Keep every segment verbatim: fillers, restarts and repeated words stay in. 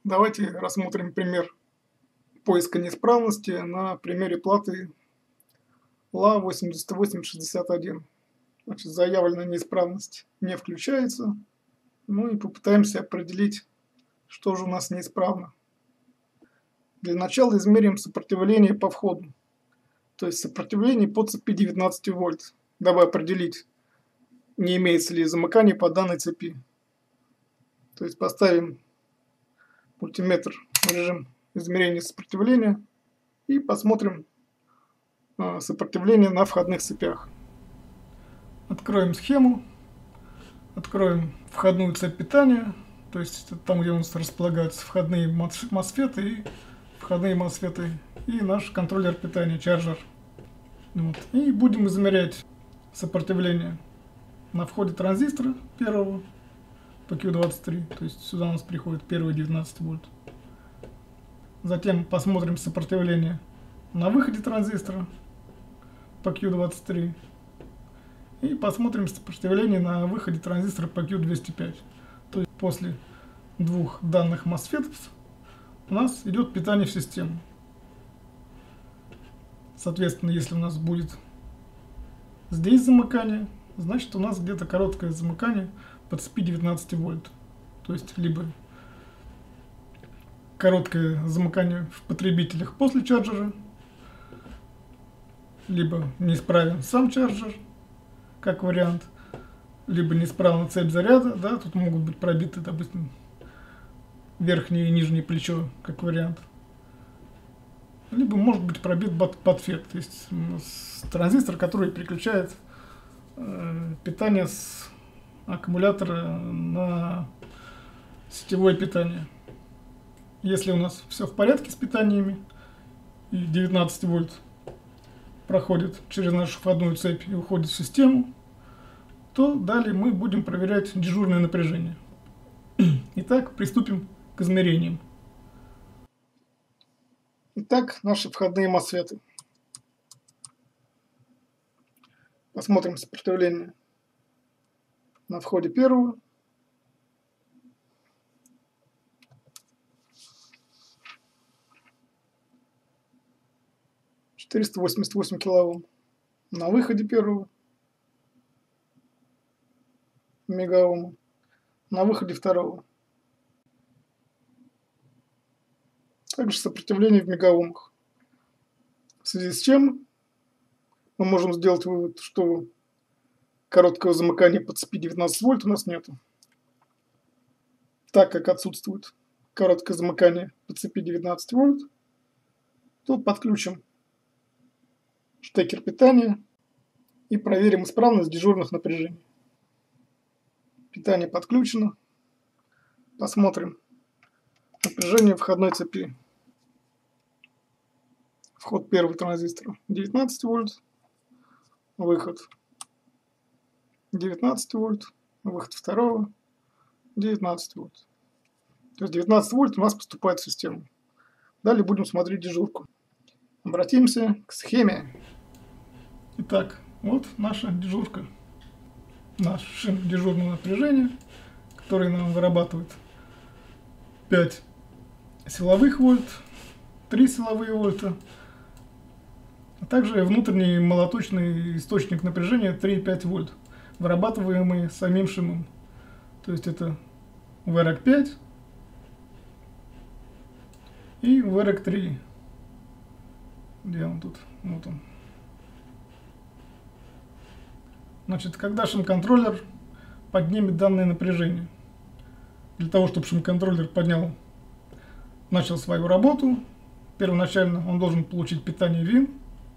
Давайте рассмотрим пример поиска неисправности на примере платы ла восемьдесят восемь шестьдесят один. Значит, заявленная неисправность не включается. Ну и попытаемся определить, что же у нас неисправно. Для начала измерим сопротивление по входу, то есть сопротивление по цепи девятнадцать вольт, дабы определить, не имеется ли замыкание по данной цепи. То есть поставим мультиметр в режим измерения сопротивления и посмотрим э, сопротивление на входных цепях. Откроем схему, откроем входную цепь питания, то есть там, где у нас располагаются входные мосфеты и входные мосфеты и наш контроллер питания, чарджер. Вот. И будем измерять сопротивление на входе транзистора первого по кью двадцать три, то есть сюда у нас приходит первые девятнадцать вольт. Затем посмотрим сопротивление на выходе транзистора по кью двадцать три. И посмотрим сопротивление на выходе транзистора по кью двести пять. То есть после двух данных мосфетов у нас идет питание в систему. Соответственно, если у нас будет здесь замыкание, значит у нас где-то короткое замыкание по цепи девятнадцать вольт. То есть либо короткое замыкание в потребителях после чарджера, либо неисправен сам чарджер, как вариант, либо неисправна цепь заряда, да, тут могут быть пробиты, допустим, верхнее и нижнее плечо, как вариант. Либо может быть пробит подфет, то есть транзистор, который переключает э, питание с аккумулятора на сетевое питание. Если у нас все в порядке с питаниями и девятнадцать вольт проходит через нашу входную цепь и уходит в систему, то далее мы будем проверять дежурное напряжение. Итак, приступим к измерениям. Итак, наши входные мосфеты. Посмотрим сопротивление на входе первого. четыреста восемьдесят восемь килоом. На выходе первого мегаома. На выходе второго. Также сопротивление в мегаомах. В связи с чем мы можем сделать вывод, что короткого замыкания по цепи девятнадцать вольт у нас нету. Так как отсутствует короткое замыкание по цепи девятнадцать вольт, то подключим штекер питания и проверим исправность дежурных напряжений. Питание подключено. Посмотрим напряжение входной цепи. Вход первого транзистора девятнадцать вольт, выход девятнадцать вольт, выход второго девятнадцать вольт. То есть девятнадцать вольт у нас поступает в систему. Далее будем смотреть дежурку. Обратимся к схеме. Итак, вот наша дежурка. Наш шин дежурного напряжения, который нам вырабатывает пять силовых вольт, три силовые вольта, а также внутренний молоточный источник напряжения три и пять вольт, вырабатываемый самим шимом. То есть это ви эр и си пять и ви эр и си три. Где он тут? Вот он. Значит, когда шим-контроллер поднимет данное напряжение? Для того, чтобы шим-контроллер поднял, начал свою работу, первоначально он должен получить питание вин.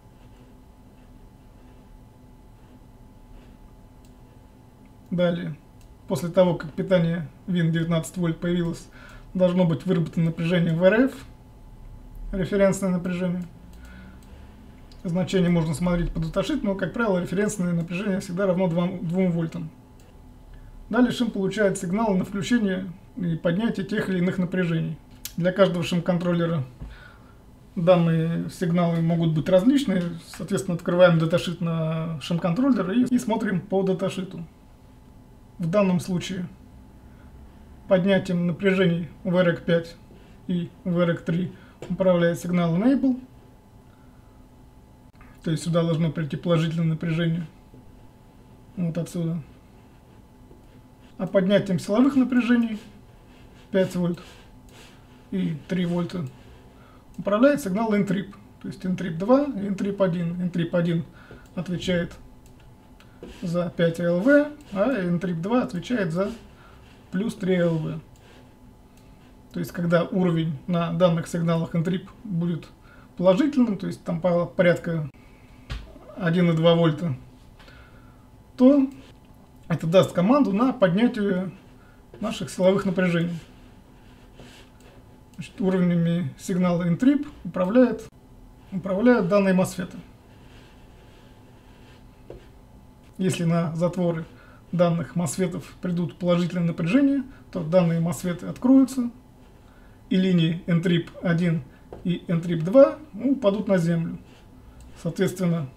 Далее, после того, как питание вин девятнадцать вольт появилось, должно быть выработано напряжение ви эр эф, референсное напряжение. Значение можно смотреть по даташиту, но, как правило, референсное напряжение всегда равно двум вольтам. Далее шим получает сигналы на включение и поднятие тех или иных напряжений. Для каждого шим-контроллера данные сигналы могут быть различные. Соответственно, открываем даташит на шим-контроллер и, и смотрим по даташиту. В данном случае поднятием напряжений ви эр и си пять и ви эр и си три управляет сигнал Enable. То есть сюда должно прийти положительное напряжение. Вот отсюда. А поднятием силовых напряжений пять вольт и три вольта управляет сигнал N-Trip. То есть N-Trip два и N-Trip один. N-Trip один отвечает за пять эл ви, а N-Trip два отвечает за плюс три эл ви. То есть когда уровень на данных сигналах N-Trip будет положительным, то есть там порядка один и два вольта, то это даст команду на поднятие наших силовых напряжений. Значит, уровнями сигнала N-Trip управляет, управляют данные мосфеты. Если на затворы данных мосфетов придут положительные напряжения, то данные мосфеты откроются, и линии N-Trip один и N-Trip два ну, упадут на землю. Соответственно,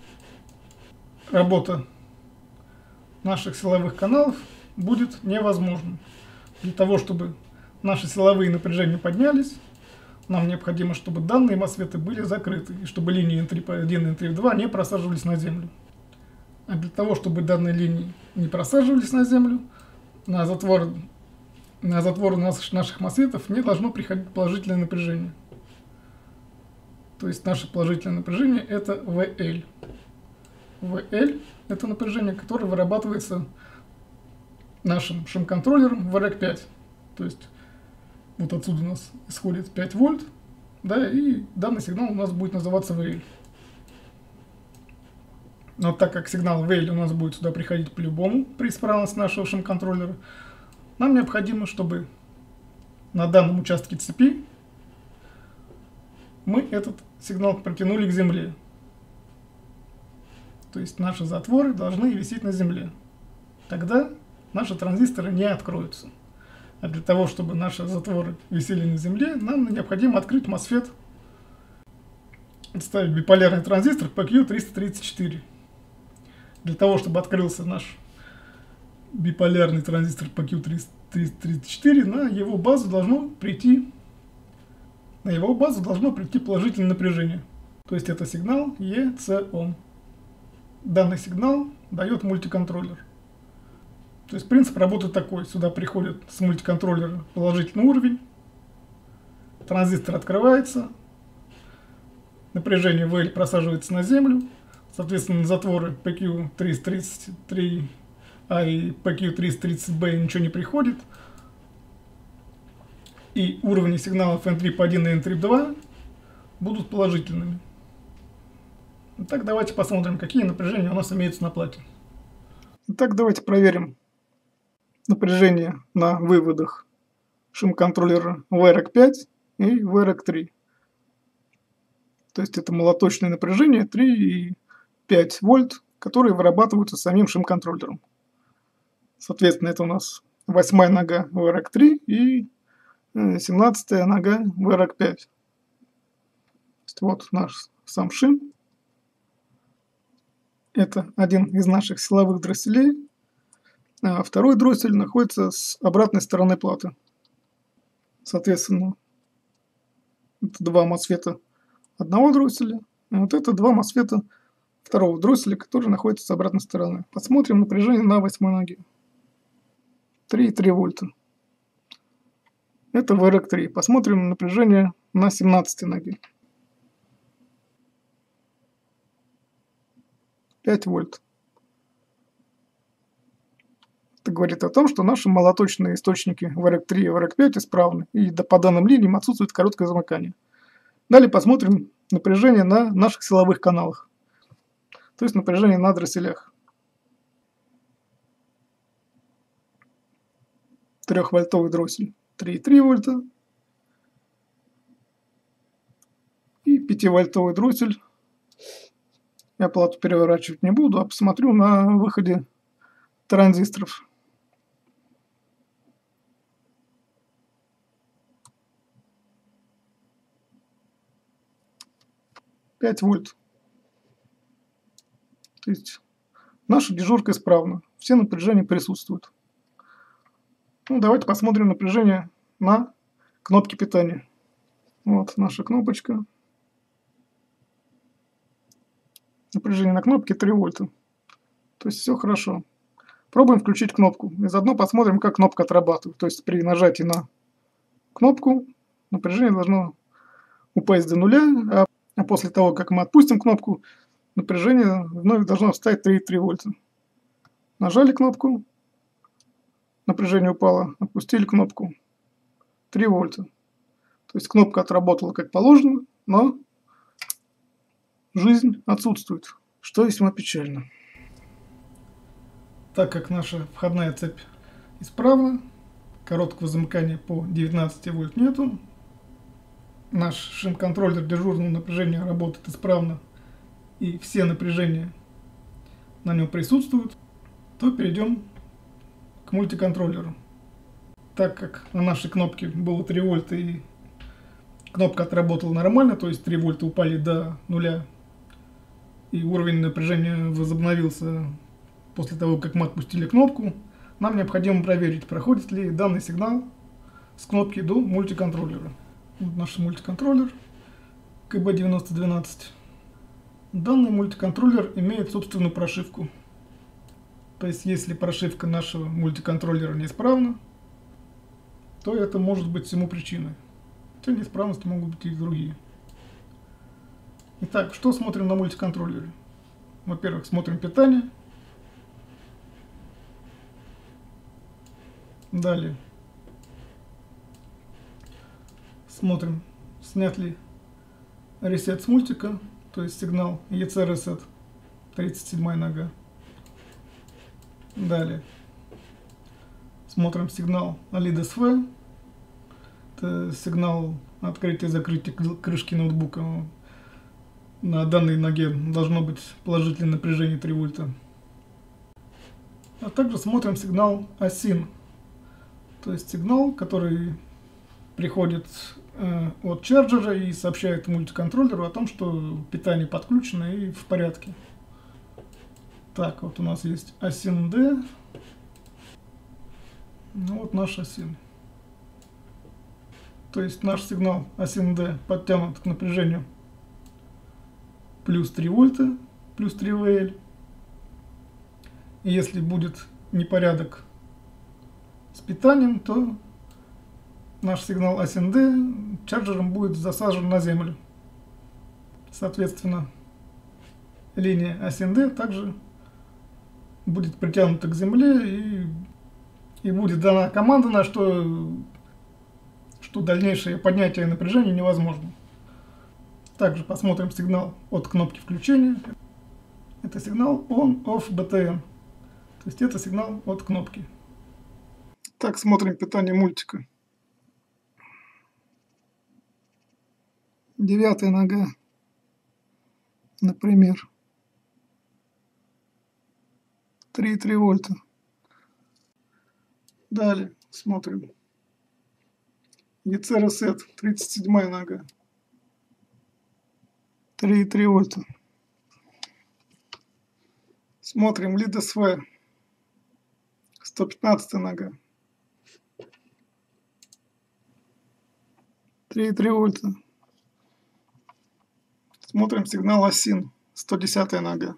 работа наших силовых каналов будет невозможна. Для того, чтобы наши силовые напряжения поднялись, нам необходимо, чтобы данные мосфеты были закрыты, и чтобы линии N-Trip один и N-Trip два не просаживались на землю. А для того, чтобы данные линии не просаживались на землю, на затвор, на затворы наших, наших мосфетов не должно приходить положительное напряжение. То есть наше положительное напряжение это ви эл. ви эл это напряжение, которое вырабатывается нашим шим-контроллером ви эр и си пять. То есть вот отсюда у нас исходит пять вольт, да, и данный сигнал у нас будет называться ви эл. Но так как сигнал ви эл у нас будет сюда приходить по-любому при исправности нашего шим-контроллера, нам необходимо, чтобы на данном участке цепи мы этот сигнал протянули к земле. То есть наши затворы должны висеть на земле. Тогда наши транзисторы не откроются. А для того, чтобы наши затворы висели на земле, нам необходимо открыть мосфет, ставить биполярный транзистор пи кью триста тридцать четыре. Для того, чтобы открылся наш биполярный транзистор пи кью триста тридцать четыре, на его базу должно прийти, на его базу должно прийти положительное напряжение. То есть это сигнал и си о. Данный сигнал дает мультиконтроллер. То есть принцип работы такой. Сюда приходит с мультиконтроллера положительный уровень, транзистор открывается, напряжение ви эл просаживается на землю, соответственно, на затворы пи кью триста тридцать три а и пи кью триста тридцать бэ ничего не приходит, и уровни сигналов N-Trip один и N-Trip два будут положительными. Итак, давайте посмотрим, какие напряжения у нас имеются на плате. Итак, давайте проверим напряжение на выводах шим-контроллера ви эр и си пять и ви эр и си три. То есть это молоточное напряжение три и пять вольт, которые вырабатываются самим шим-контроллером. Соответственно, это у нас восьмая нога ви эр и си три и семнадцатая нога ви эр и си пять. То есть вот наш сам шим. Это один из наших силовых дросселей. А второй дроссель находится с обратной стороны платы. Соответственно, это два мосфета одного дросселя. И вот это два мосфета второго дросселя, которые находятся с обратной стороны. Посмотрим напряжение на восьмой ноге. три и три вольта. Это ви эр и си три. Посмотрим напряжение на семнадцатой ноге. пять вольт. Это говорит о том, что наши молоточные источники ви эр и си три и ви эр и си пять исправны, и по данным линиям отсутствует короткое замыкание. Далее посмотрим напряжение на наших силовых каналах, то есть напряжение на дросселях. трёхвольтовый дроссель три и три вольта и пятивольтовый дроссель. Я плату переворачивать не буду, а посмотрю на выходе транзисторов. пять вольт. То есть наша дежурка исправна. Все напряжения присутствуют. Ну, давайте посмотрим напряжение на кнопки питания. Вот наша кнопочка. Напряжение на кнопке три вольта. То есть все хорошо. Пробуем включить кнопку. И заодно посмотрим, как кнопка отрабатывает. То есть при нажатии на кнопку напряжение должно упасть до нуля, а, а после того, как мы отпустим кнопку, напряжение вновь должно встать три и три вольта. Нажали кнопку, напряжение упало, отпустили кнопку, три вольта. То есть кнопка отработала как положено, но жизнь отсутствует, что весьма печально. Так как наша входная цепь исправна, короткого замыкания по девятнадцати вольт нету, наш шим-контроллер дежурного напряжения работает исправно и все напряжения на нем присутствуют, то перейдем к мультиконтроллеру. Так как на нашей кнопке было три вольта и кнопка отработала нормально, то есть три вольта упали до нуля и уровень напряжения возобновился после того, как мы отпустили кнопку, нам необходимо проверить, проходит ли данный сигнал с кнопки до мультиконтроллера. Вот наш мультиконтроллер ка бэ девяносто двенадцать. Данный мультиконтроллер имеет собственную прошивку. То есть, если прошивка нашего мультиконтроллера неисправна, то это может быть всему причиной. Хотя неисправности могут быть и другие. Итак, что смотрим на мультиконтроллере? Во-первых, смотрим питание. Далее смотрим, снят ли ресет с мультика, то есть сигнал и цэ ресет, тридцать седьмая нога. Далее смотрим сигнал лид эс ви, это сигнал открытия и закрытия крышки ноутбука. На данной ноге должно быть положительное напряжение три вольта. А также смотрим сигнал асин, то есть сигнал, который приходит э, от чарджера и сообщает мультиконтроллеру о том, что питание подключено и в порядке. Так, вот у нас есть асин ди. Ну вот наш асин. То есть наш сигнал асин ди подтянут к напряжению плюс три вольта, плюс три ви эл. И если будет непорядок с питанием, то наш сигнал асин ди чарджером будет засажен на землю. Соответственно, линия асин ди также будет притянута к земле и, и будет дана команда, на что, что дальнейшее поднятие напряжения невозможно. Также посмотрим сигнал от кнопки включения. Это сигнал on-off би ти эн. То есть это сигнал от кнопки. Так, смотрим питание мультика. Девятая нога, например. три и три вольта. Далее смотрим. и цэ ресет, тридцать седьмая нога. три и три вольта. Смотрим лид эс ви, сто пятнадцатая нога. три и три вольта. Смотрим сигнал асин, сто десятая нога.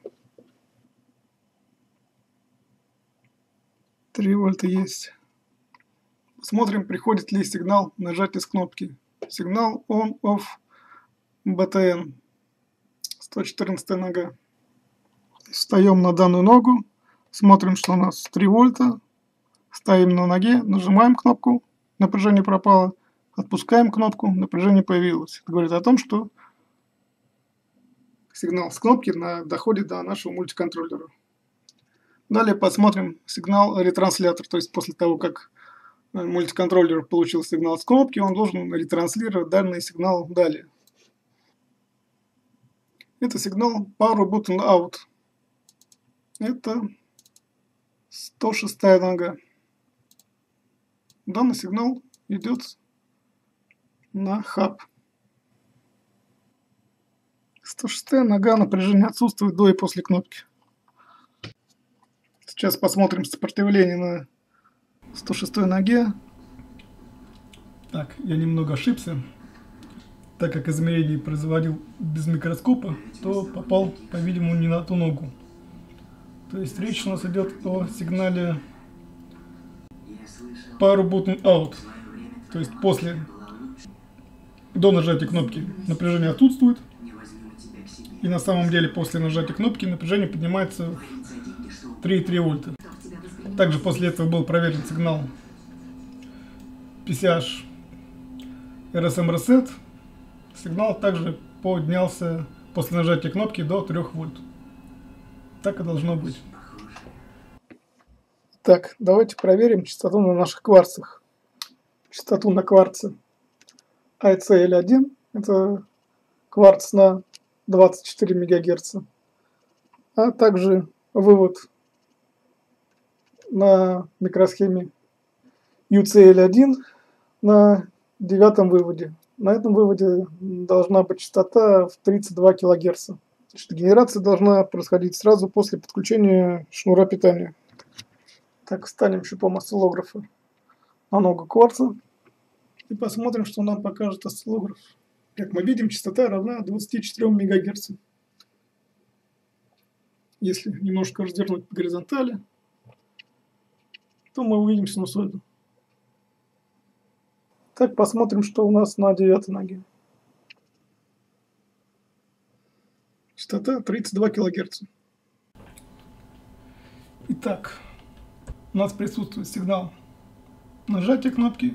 три вольта есть. Смотрим, приходит ли сигнал нажатия с кнопки. Сигнал on-off би ти эн, сто четырнадцатая нога. Встаем на данную ногу, смотрим, что у нас три вольта. Стоим на ноге, нажимаем кнопку, напряжение пропало. Отпускаем кнопку, напряжение появилось. Это говорит о том, что сигнал с кнопки на, доходит до нашего мультиконтроллера. Далее посмотрим сигнал ретранслятор. То есть после того, как мультиконтроллер получил сигнал с кнопки, он должен ретранслировать данный сигнал далее. Это сигнал Power Button Out. Это сто шестая нога. Данный сигнал идет на хаб. сто шестая нога, напряжение отсутствует до и после кнопки. Сейчас посмотрим сопротивление на сто шестой ноге. Так, я немного ошибся. Так как измерение производил без микроскопа, то попал, по-видимому, не на ту ногу. То есть речь у нас идет о сигнале Power Button Out. То есть после, до нажатия кнопки напряжение отсутствует. И на самом деле после нажатия кнопки напряжение поднимается в три и три вольта. Также после этого был проверен сигнал пи си эйч эр эс эм Reset. Сигнал также поднялся после нажатия кнопки до трёх вольт. Так и должно быть. Так, давайте проверим частоту на наших кварцах. Частоту на кварце эй си эл один. Это кварц на двадцать четыре мегагерца. А также вывод на микросхеме ю си эл один на девятом выводе. На этом выводе должна быть частота в тридцать два килогерца. Значит, генерация должна происходить сразу после подключения шнура питания. Так, встанем шипом осциллографа на ногу кварца и посмотрим, что нам покажет осциллограф. Как мы видим, частота равна двадцати четырём мегагерцам. Если немножко развернуть по горизонтали, то мы увидим синусоиду. Так, посмотрим, что у нас на девятой ноге. Частота тридцать два килогерца. Итак, у нас присутствует сигнал нажатия кнопки.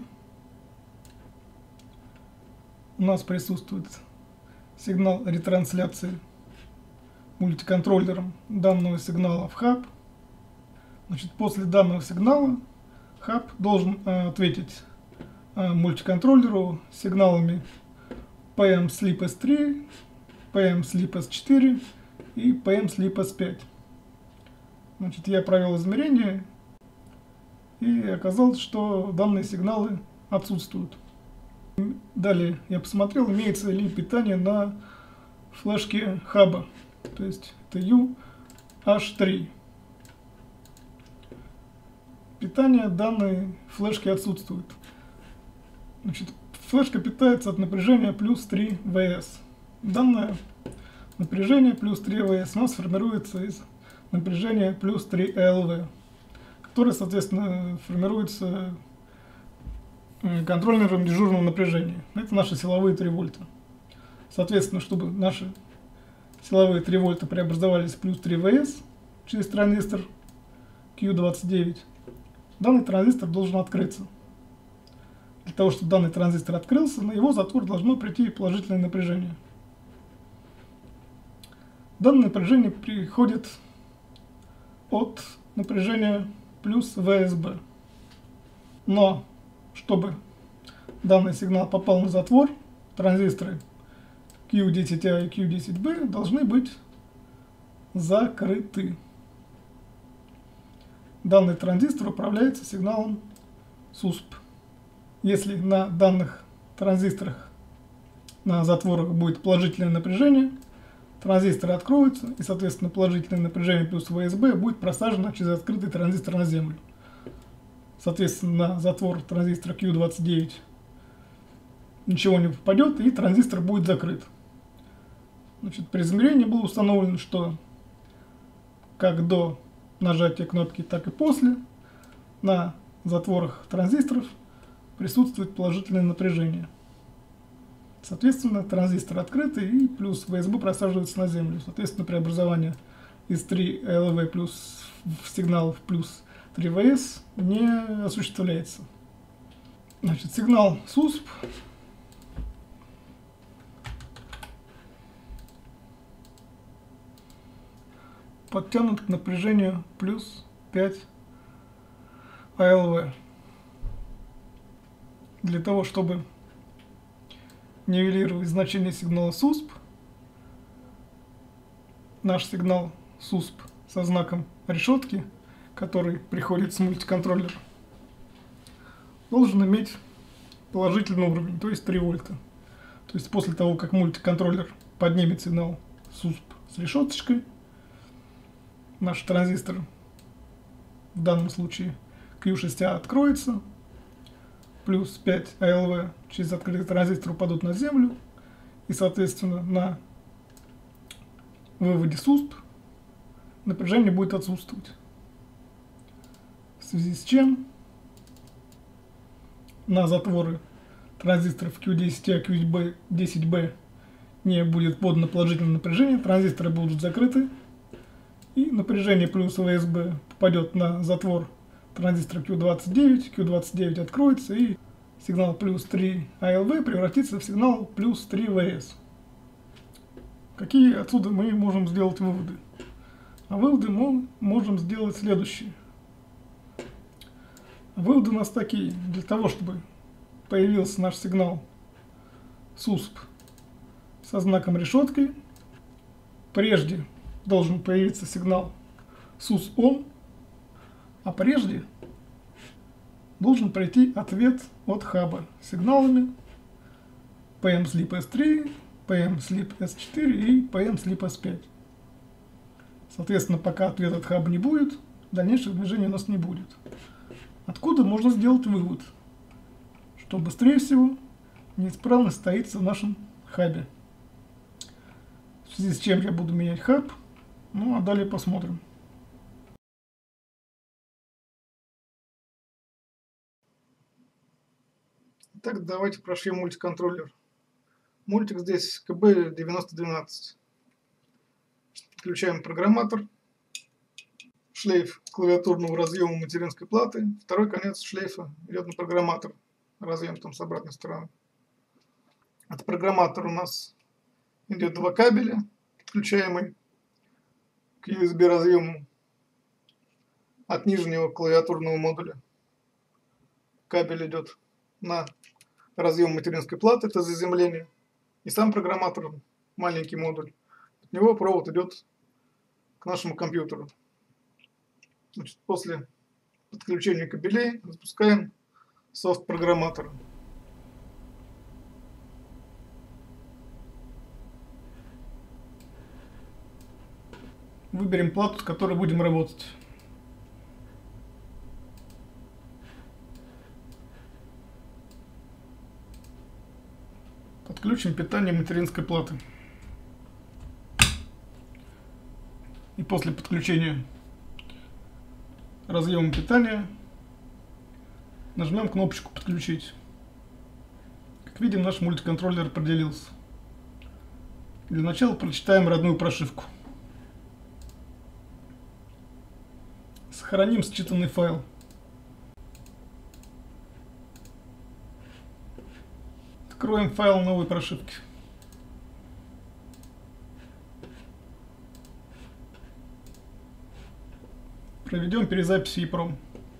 У нас присутствует сигнал ретрансляции мультиконтроллером данного сигнала в хаб. Значит, после данного сигнала хаб должен э, ответить э, мультиконтроллеру сигналами пи эм Sleep эс три, пи эм Sleep эс четыре и пи эм Sleep эс пять. Значит, я провел измерение и оказалось, что данные сигналы отсутствуют. Далее я посмотрел, имеется ли питание на флешке хаба, то есть это ю эйч три. Питание данной флешки отсутствует. Значит, флешка питается от напряжения плюс три вольт. Данное напряжение плюс три вольт у нас формируется из напряжения плюс три эл ви, которое, соответственно, формируется контроллером дежурного напряжения. Это наши силовые три вольта. Соответственно, чтобы наши силовые три вольта преобразовались в плюс три вольт через транзистор кью двадцать девять, данный транзистор должен открыться. Для того, чтобы данный транзистор открылся, на его затвор должно прийти положительное напряжение. Данное напряжение приходит от напряжения плюс ви эс би. Но чтобы данный сигнал попал на затвор, транзисторы кью десять а и кью десять би должны быть закрыты. Данный транзистор управляется сигналом сусп. Если на данных транзисторах на затворах будет положительное напряжение, транзисторы откроются, и, соответственно, положительное напряжение плюс ви эс би будет просажено через открытый транзистор на землю. Соответственно, на затвор транзистора кью двадцать девять ничего не попадет, и транзистор будет закрыт. Значит, при измерении было установлено, что как до нажатия кнопки, так и после на затворах транзисторов присутствует положительное напряжение. Соответственно, транзистор открытый, и плюс ви эс би просаживается на землю. Соответственно, преобразование из три эл ви плюс в сигнал в плюс три вольт не осуществляется. Значит, сигнал сусп подтянут к напряжению плюс пять а эл ви. Для того, чтобы нивелировать значение сигнала сусп, наш сигнал сусп со знаком решетки, который приходит с мультиконтроллера, должен иметь положительный уровень, то есть три вольта. То есть после того, как мультиконтроллер поднимет сигнал сусп с решеточкой, наш транзистор, в данном случае кью шесть а, откроется, плюс пять А Л В через открытый транзистор упадут на землю, и, соответственно, на выводе с УСП напряжение будет отсутствовать. В связи с чем на затворы транзисторов Q десять А, Q десять Б не будет подано положительное напряжение, транзисторы будут закрыты, и напряжение плюс В С Б попадет на затвор транзистора Q двадцать девять, Q двадцать девять откроется, и сигнал плюс три А Л В превратится в сигнал плюс три В С. Какие отсюда мы можем сделать выводы? А выводы мы можем сделать следующие. Выводы у нас такие. Для того, чтобы появился наш сигнал с УСП со знаком решеткой, прежде должен появиться сигнал с УСП ОН, а прежде должен пройти ответ от хаба с сигналами пи эм слип эс три, пи эм слип эс четыре и пи эм слип эс пять. Соответственно, пока ответ от хаба не будет, дальнейшего движения у нас не будет. Откуда можно сделать вывод, что быстрее всего неисправность стоится в нашем хабе. В связи с чем я буду менять хаб, ну а далее посмотрим. Итак, давайте прошьем мультиконтроллер. Мультик здесь К Б девяносто двенадцать. Включаем программатор, шлейф клавиатурного разъема материнской платы, второй конец шлейфа идет на программатор, разъем там с обратной стороны. От программатора у нас идет два кабеля, подключаемый к ю эс би разъему от нижнего клавиатурного модуля. Кабель идет на разъем материнской платы, это заземление, и сам программатор, маленький модуль, от него провод идет к нашему компьютеру. Значит, после подключения кабелей запускаем софт программатора. Выберем плату, с которой будем работать. Подключим питание материнской платы. И после подключения разъема питания нажмем кнопочку «Подключить». Как видим, наш мультиконтроллер определился. Для начала прочитаем родную прошивку. Сохраним считанный файл. Откроем файл новой прошивки. Проведем перезапись EEPROM.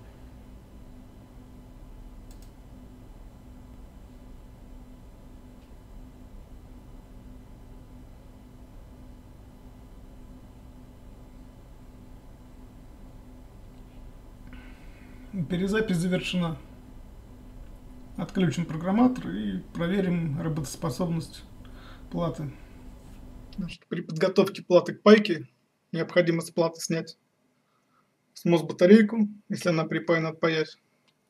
Перезапись завершена. Отключим программатор и проверим работоспособность платы. Значит, при подготовке платы к пайке необходимо с платы снять СМОС-батарейку, если она припаяна, отпаять.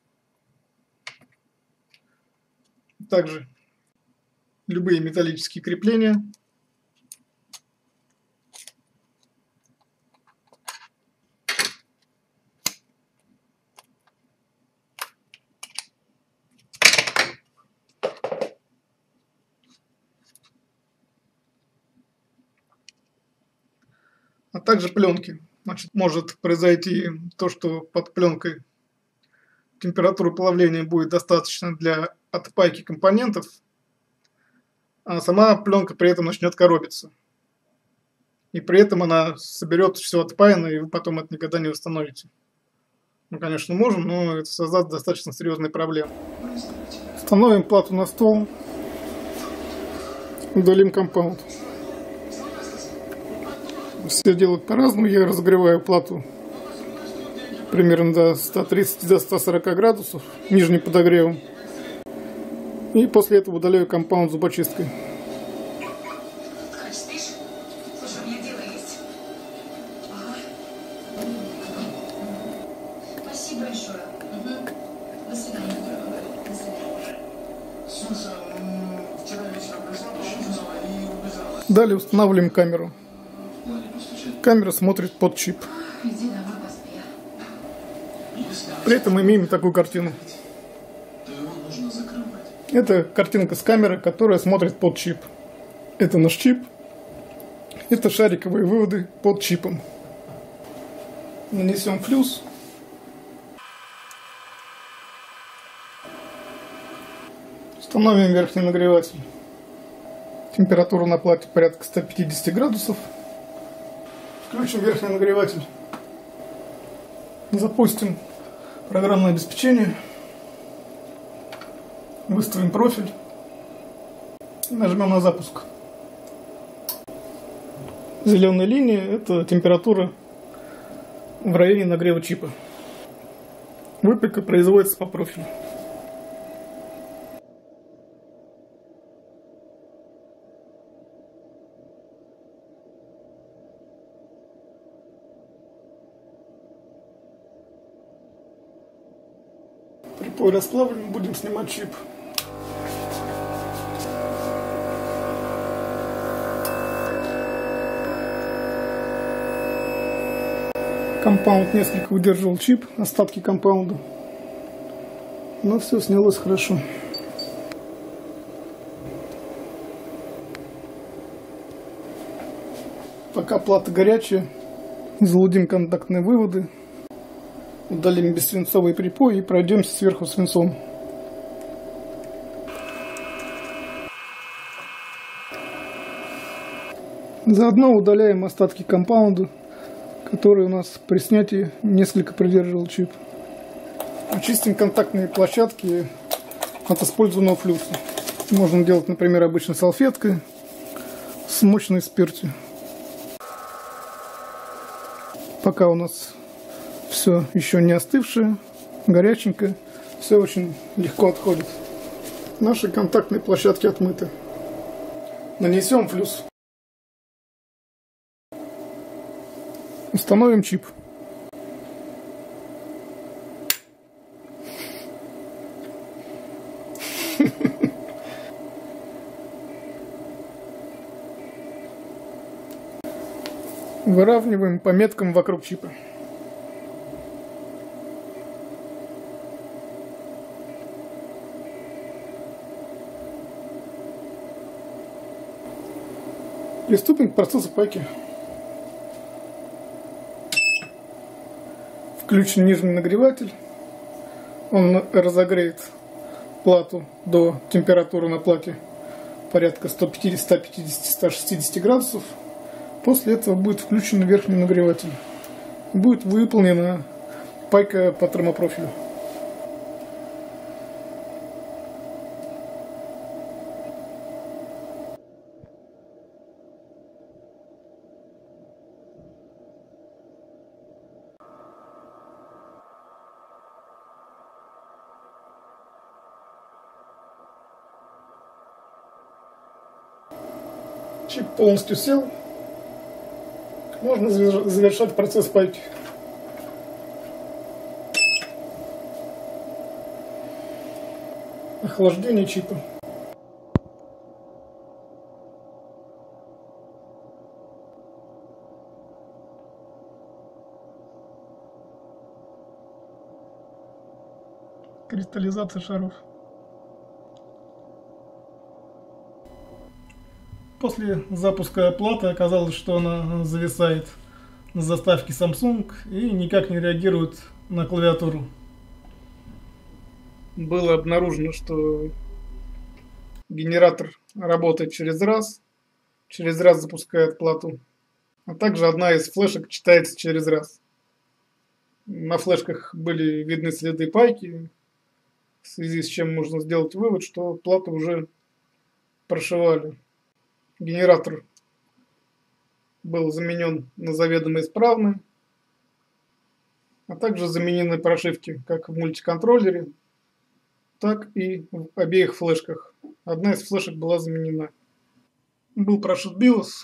Также любые металлические крепления. А также пленки. Значит, может произойти то, что под пленкой температура плавления будет достаточно для отпайки компонентов, а сама пленка при этом начнет коробиться. И при этом она соберет все отпаянное, и вы потом это никогда не восстановите. Мы, конечно, можем, но это создаст достаточно серьезные проблемы. Установим плату на стол, удалим компаунд. Все делают по-разному. Я разогреваю плату примерно до ста тридцати до ста сорока градусов нижним подогревом. И после этого удаляю компаунд зубочисткой. Спасибо большое. Угу. До свидания. До свидания. Далее устанавливаем камеру. Камера смотрит под чип. При этом мы имеем такую картину. Это картинка с камеры, которая смотрит под чип. Это наш чип. Это шариковые выводы под чипом. Нанесем флюс. Установим верхний нагреватель. Температура на плате порядка ста пятидесяти градусов. Включим верхний нагреватель. Запустим программное обеспечение. Выставим профиль. И нажмем на запуск. Зеленая линия – это температура в районе нагрева чипа. Выпека производится по профилю. При расплавлении будем снимать чип. Компаунд несколько удерживал чип, остатки компаунда. Но все снялось хорошо. Пока плата горячая, залудим контактные выводы. Удалим бессвинцовый припой и пройдемся сверху свинцом. Заодно удаляем остатки компаунда, который у нас при снятии несколько продерживал чип. Очистим контактные площадки от использованного флюса. Можно делать, например, обычной салфеткой, смоченной в спирте. Пока у нас все еще не остывшее, горяченькое, все очень легко отходит. Наши контактные площадки отмыты. Нанесем флюс. Установим чип. Выравниваем по меткам вокруг чипа. Приступим к процессу пайки. Включен нижний нагреватель. Он разогреет плату до температуры на плате порядка ста пятидесяти, ста пятидесяти, ста шестидесяти градусов. После этого будет включен верхний нагреватель. Будет выполнена пайка по термопрофилю. Чип полностью сел. Можно завершать процесс пайки. Охлаждение чипа. Кристаллизация шаров. После запуска платы оказалось, что она зависает на заставке Samsung и никак не реагирует на клавиатуру. Было обнаружено, что генератор работает через раз, через раз запускает плату, а также одна из флешек читается через раз. На флешках были видны следы пайки, в связи с чем можно сделать вывод, что плату уже прошивали. Генератор был заменен на заведомо исправный, а также заменены прошивки как в мультиконтроллере, так и в обеих флешках. Одна из флешек была заменена. Был прошит биос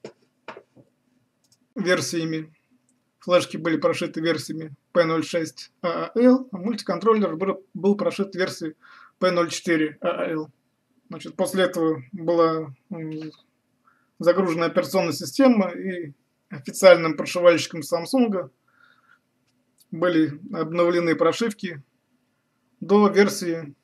версиями. Флешки были прошиты версиями пи ноль шесть а а эл, а мультиконтроллер был прошит версией пи ноль четыре а а эл. Значит, после этого была загруженная операционная система и официальным прошивальщиком Samsung были обновлены прошивки до версии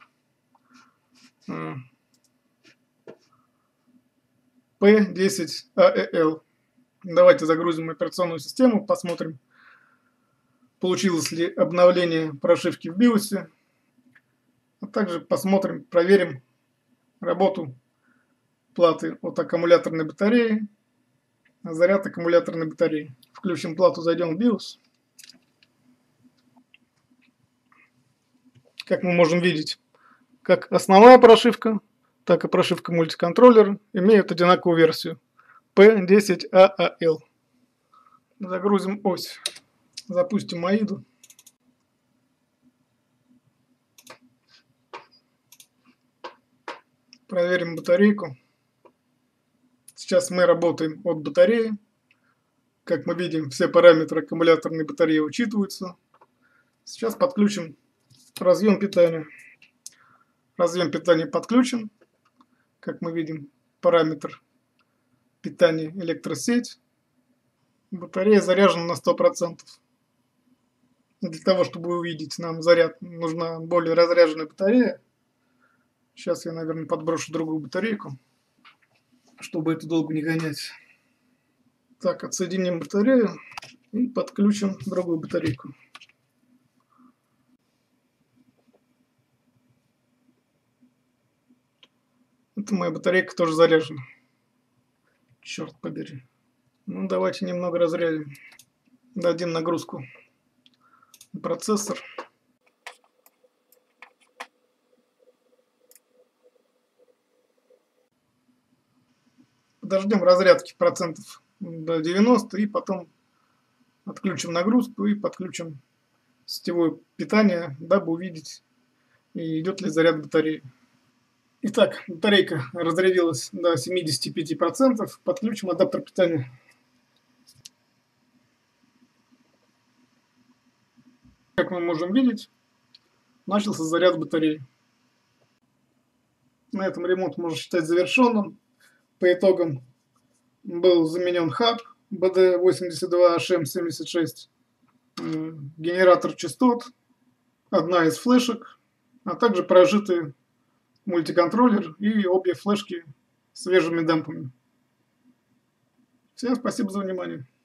пи десять а и эл. Давайте загрузим операционную систему, посмотрим, получилось ли обновление прошивки в биосе. А также посмотрим, проверим работу платы от аккумуляторной батареи, заряд аккумуляторной батареи. Включим плату, зайдем в биос. Как мы можем видеть, как основная прошивка, так и прошивка мультиконтроллера имеют одинаковую версию пи десять а и эл. Загрузим ось, запустим аиду. Проверим батарейку. Сейчас мы работаем от батареи. Как мы видим, все параметры аккумуляторной батареи учитываются. Сейчас подключим разъем питания. Разъем питания подключен. Как мы видим, параметр питания электросеть. Батарея заряжена на сто процентов. Для того, чтобы увидеть нам заряд, нужна более разряженная батарея. Сейчас я, наверное, подброшу другую батарейку, чтобы это долго не гонять. Так, отсоединим батарею и подключим другую батарейку. Это моя батарейка тоже заряжена. Черт побери. Ну, давайте немного разрядим. Дадим нагрузку на процессор. Подождем разрядки процентов до девяноста и потом отключим нагрузку и подключим сетевое питание, дабы увидеть, идет ли заряд батареи. Итак, батарейка разрядилась до семидесяти пяти процентов. Подключим адаптер питания. Как мы можем видеть, начался заряд батареи. На этом ремонт можно считать завершенным. По итогам был заменен хаб би ди восемьдесят два эйч эм семьдесят шесть, генератор частот, одна из флешек, а также прожитый мультиконтроллер и обе флешки с свежими демпами. Всем спасибо за внимание.